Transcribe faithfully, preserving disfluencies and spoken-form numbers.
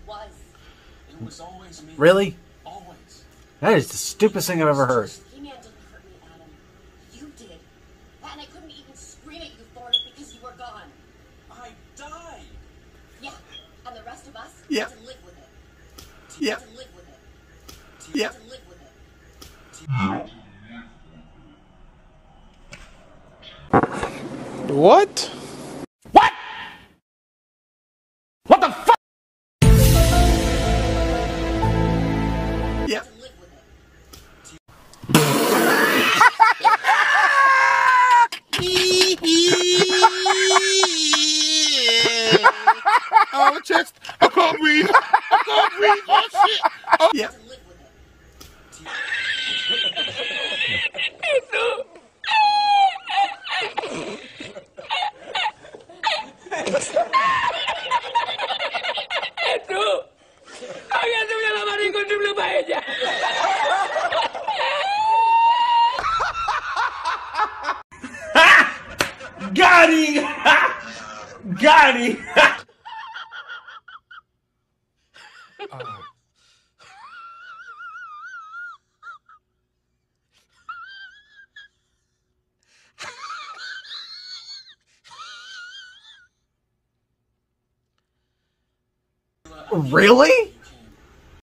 was. It was always me. Really? Always. That is the stupidest thing I've ever heard. He-Man didn't hurt me, Adam. You did. And I couldn't even scream at you for it because you were gone. I died. Yeah, and the rest of us Yeah. had to live with it. Yeah. To live with it. Yeah. To live with it. What? What? What the fuck? Yeah. To live with it. Oh, chest. I can't breathe. I can't breathe. Oh, shit. Oh. Yeah. To live with it. Got him! Got him! Really?